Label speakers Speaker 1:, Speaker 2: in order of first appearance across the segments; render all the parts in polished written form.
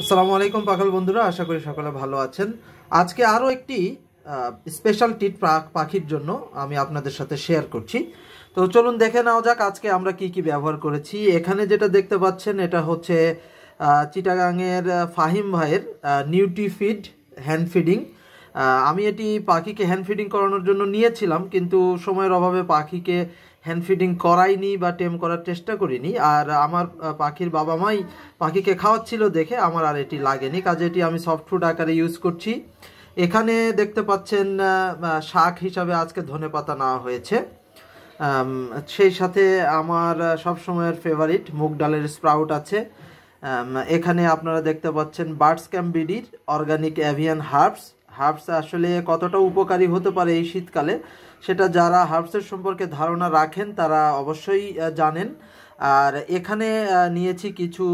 Speaker 1: আসসালামু আলাইকুম পাগল বন্ধুরা, আশা করি সকলে ভালো আছেন। আজকে আরও একটি স্পেশাল টিট পাখির জন্য আমি আপনাদের সাথে শেয়ার করছি। তো চলুন দেখে নেওয়া যাক আজকে আমরা কি কি ব্যবহার করেছি। এখানে যেটা দেখতে পাচ্ছেন এটা হচ্ছে চিটাগাংয়ের ফাহিম ভাইয়ের নিউট্রিফিড হ্যান্ড ফিডিং। আমি এটি পাখিকে হ্যান্ড ফিডিং করানোর জন্য নিয়েছিলাম, কিন্তু সময়ের অভাবে পাখিকে হ্যান্ড ফিডিং করাইনি বা টেম করার চেষ্টা করিনি। আর আমার পাখির বাবা মাই পাখিকে খাওয়াচ্ছিল দেখে আমার আর এটি লাগেনি, কাজে এটি আমি সফট ফুড আকারে ইউজ করছি। এখানে দেখতে পাচ্ছেন শাক হিসাবে আজকে ধনেপাতা নেওয়া হয়েছে। সেই সাথে আমার সবসময়ের ফেভারিট মুগ ডালের স্প্রাউট আছে। এখানে আপনারা দেখতে পাচ্ছেন বার্ডস ক্যাম্প বিডির অর্গানিক অ্যাভিয়ান হার্বস আসলে কতটা উপকারী হতে পারে এই শীতকালে সেটা যারা হার্বসের সম্পর্কে ধারণা রাখেন তারা অবশ্যই জানেন। আর এখানে নিয়েছি কিছু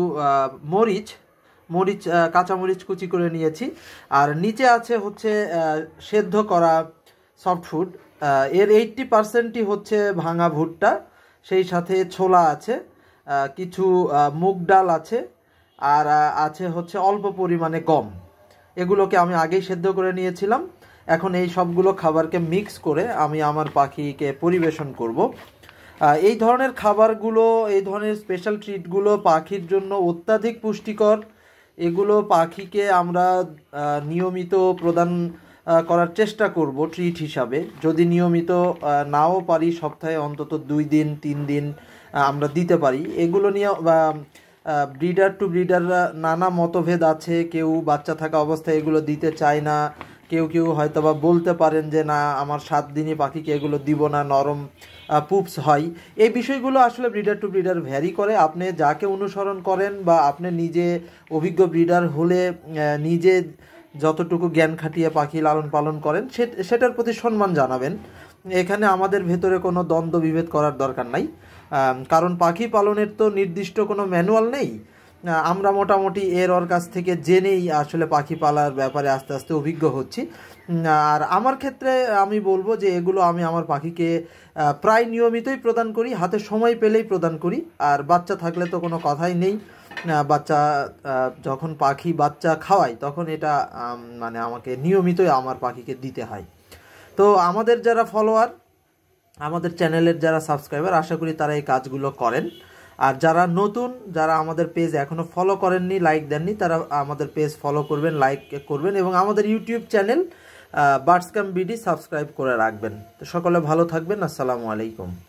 Speaker 1: মরিচ কাঁচামরিচ কুচি করে নিয়েছি। আর নিচে আছে হচ্ছে সেদ্ধ করা সফট ফুড। এর 80%ই হচ্ছে ভাঙা ভুট্টা, সেই সাথে ছোলা আছে, কিছু মুগ ডাল আছে, আর আছে হচ্ছে অল্প পরিমাণে গম। এগুলোকে আমি আগেই সেদ্ধ করে নিয়েছিলাম। এখন এই সবগুলো খাবারকে মিক্স করে আমি আমার পাখিকে পরিবেশন করব। এই ধরনের খাবারগুলো, এই ধরনের স্পেশাল ট্রিটগুলো পাখির জন্য অত্যাধিক পুষ্টিকর। এগুলো পাখিকে আমরা নিয়মিত প্রদান করার চেষ্টা করব ট্রিট হিসাবে। যদি নিয়মিত নাও পারি, সপ্তাহে অন্তত 2 দিন 3 দিন আমরা দিতে পারি। এগুলো নিয়ে ব্রিডার টু ব্রিডার নানা মতভেদ আছে। কেউ বাচ্চা থাকা অবস্থায় এগুলো দিতে চায় না, কেউ হয়তো বা বলতে পারেন যে না আমার 7 দিনই পাখিকে এগুলো দিব না, নরম পুপস হয়। এই বিষয়গুলো আসলে ব্রিডার টু ব্রিডার ভ্যারি করে। আপনি যাকে অনুসরণ করেন বা আপনি নিজে অভিজ্ঞ ব্রিডার হলে নিজে যতটুকু জ্ঞান খাটিয়ে পাখি লালন পালন করেন সেটার প্রতি সম্মান জানাবেন। এখানে আমাদের ভেতরে কোনো দ্বন্দ্ব বিভেদ করার দরকার নাই, কারণ পাখি পালনের তো নির্দিষ্ট কোনো ম্যানুয়াল নেই। আমরা মোটামুটি ওর কাছ থেকে জেনেই আসলে পাখি পালার ব্যাপারে আস্তে আস্তে অভিজ্ঞ হচ্ছি। আর আমার ক্ষেত্রে আমি বলবো যে এগুলো আমি আমার পাখিকে প্রায় নিয়মিতই প্রদান করি, হাতে সময় পেলেই প্রদান করি। আর বাচ্চা থাকলে তো কোনো কথাই নেই। বাচ্চা যখন পাখি বাচ্চা খাওয়াই তখন এটা মানে আমাকে নিয়মিতই আমার পাখিকে দিতে হয়। তো আমাদের যারা ফলোয়ার, আমাদের চ্যানেলের যারা সাবস্ক্রাইবার, আশা করি তারা এই কাজগুলো করেন। আর যারা নতুন, যারা আমাদের পেজ এখনও ফলো করেননি, লাইক দেননি, তারা আমাদের পেজ ফলো করবেন, লাইক করবেন এবং আমাদের YouTube channel birds camp BD subscribe করে রাখবেন। তো সকলে ভালো থাকবেন। আসসালামু আলাইকুম।